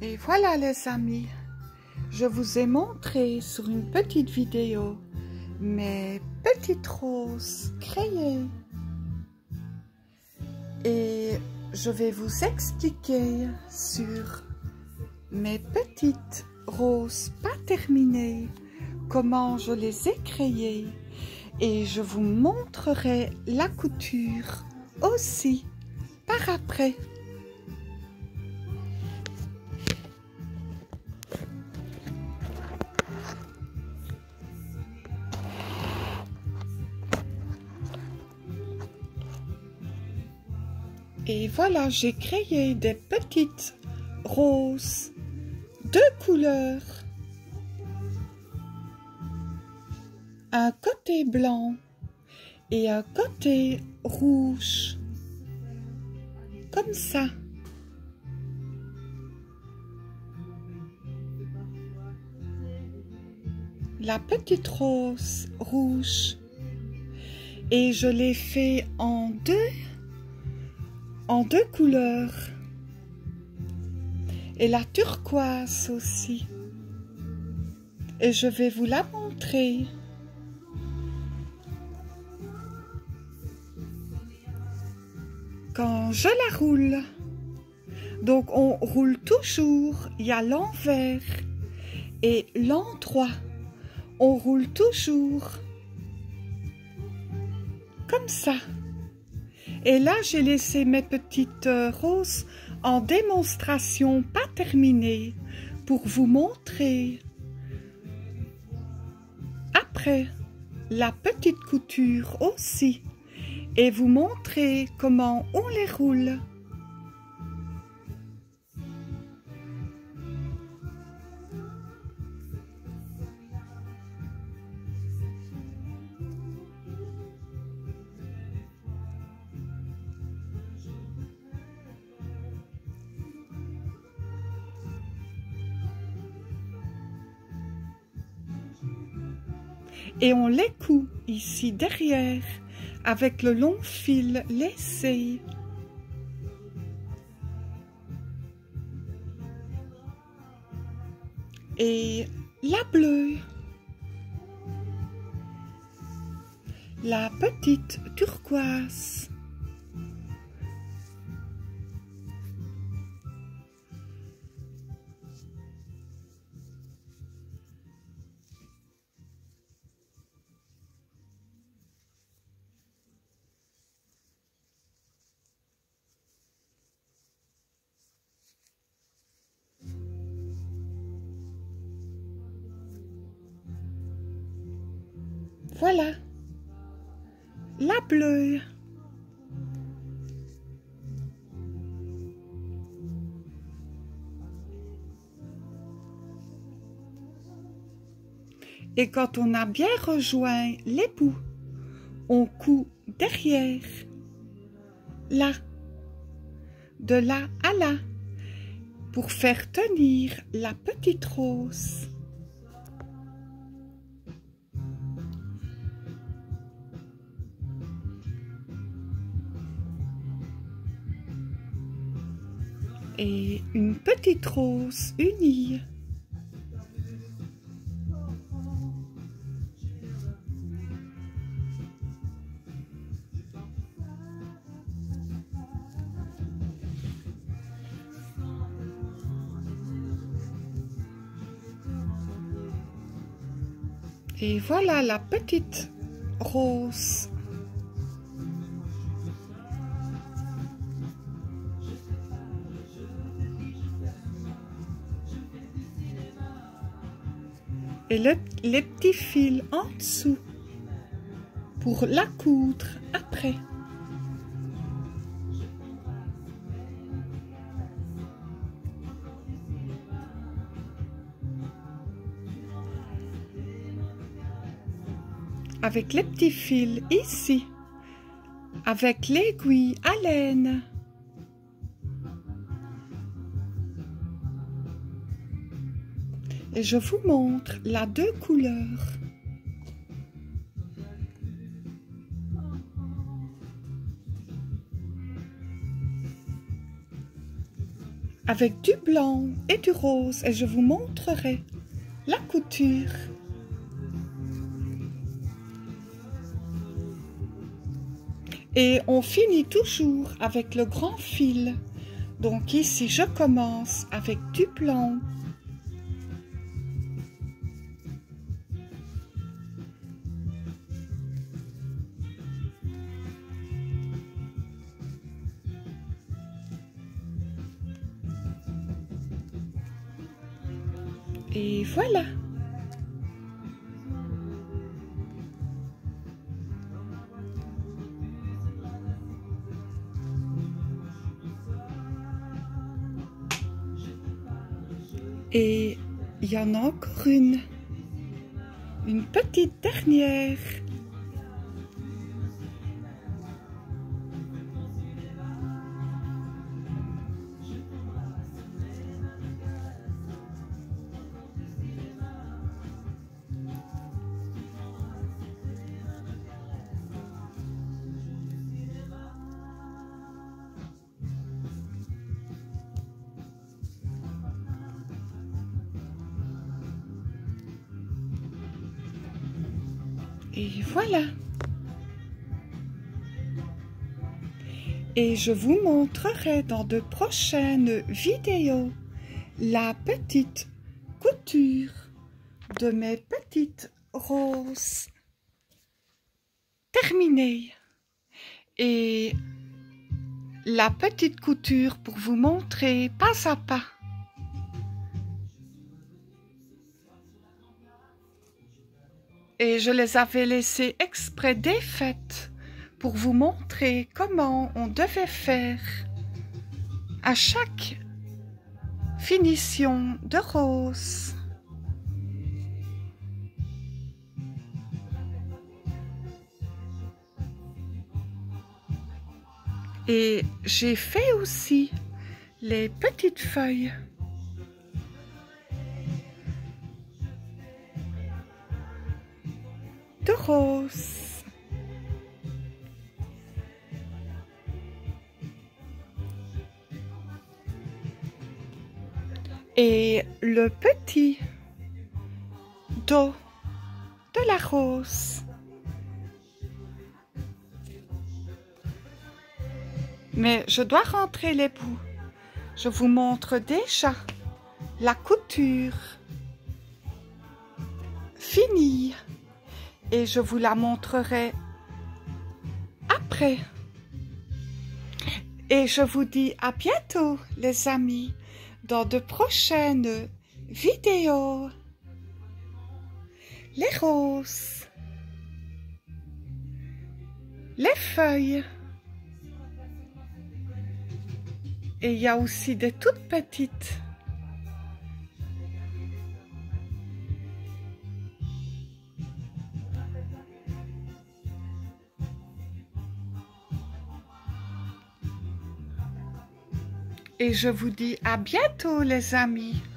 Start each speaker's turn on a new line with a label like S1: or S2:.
S1: Et voilà les amis, je vous ai montré sur une petite vidéo mes petites roses crayées. Et je vais vous expliquer sur mes petites roses pas terminées, comment je les ai créées. Et je vous montrerai la couture aussi par après. Et voilà, j'ai créé des petites roses de couleurs. Un côté blanc et un côté rouge. Comme ça. La petite rose rouge. Et je l'ai fait en deux couleurs. Et la turquoise aussi. Et je vais vous la montrer. Quand je la roule, donc on roule toujours, il y a l'envers et l'endroit. On roule toujours comme ça. Et là, j'ai laissé mes petites roses en démonstration pas terminée pour vous montrer après la petite couture aussi et vous montrer comment on les roule. Et on les coud ici derrière avec le long fil laissé. Et la bleue, la petite turquoise. Voilà, la bleue. Et quand on a bien rejoint les bouts, on coud derrière, là, de là à là, pour faire tenir la petite rose. Et une petite rose unie. Et voilà la petite rose. Et les petits fils en dessous pour la coudre après. Avec les petits fils ici, avec l'aiguille à laine. Et je vous montre la deux couleurs. avec du blanc et du rose et je vous montrerai la couture. Et on finit toujours avec le grand fil. Donc ici, je commence avec du blanc. Et voilà. Et il y en a encore une petite dernière. Et voilà. Et je vous montrerai dans de prochaines vidéos la petite couture de mes petites roses terminées. Et la petite couture pour vous montrer pas à pas. Et je les avais laissées exprès défaites pour vous montrer comment on devait faire à chaque finition de rose. Et j'ai fait aussi les petites feuilles. De rose. Et le petit dos de la rose. Mais je dois rentrer les bouts. Je vous montre déjà la couture finie. Et je vous la montrerai après. Et je vous dis à bientôt, les amis, dans de prochaines vidéos. Les roses, les feuilles. Et il y a aussi des toutes petites. Et je vous dis à bientôt, les amis.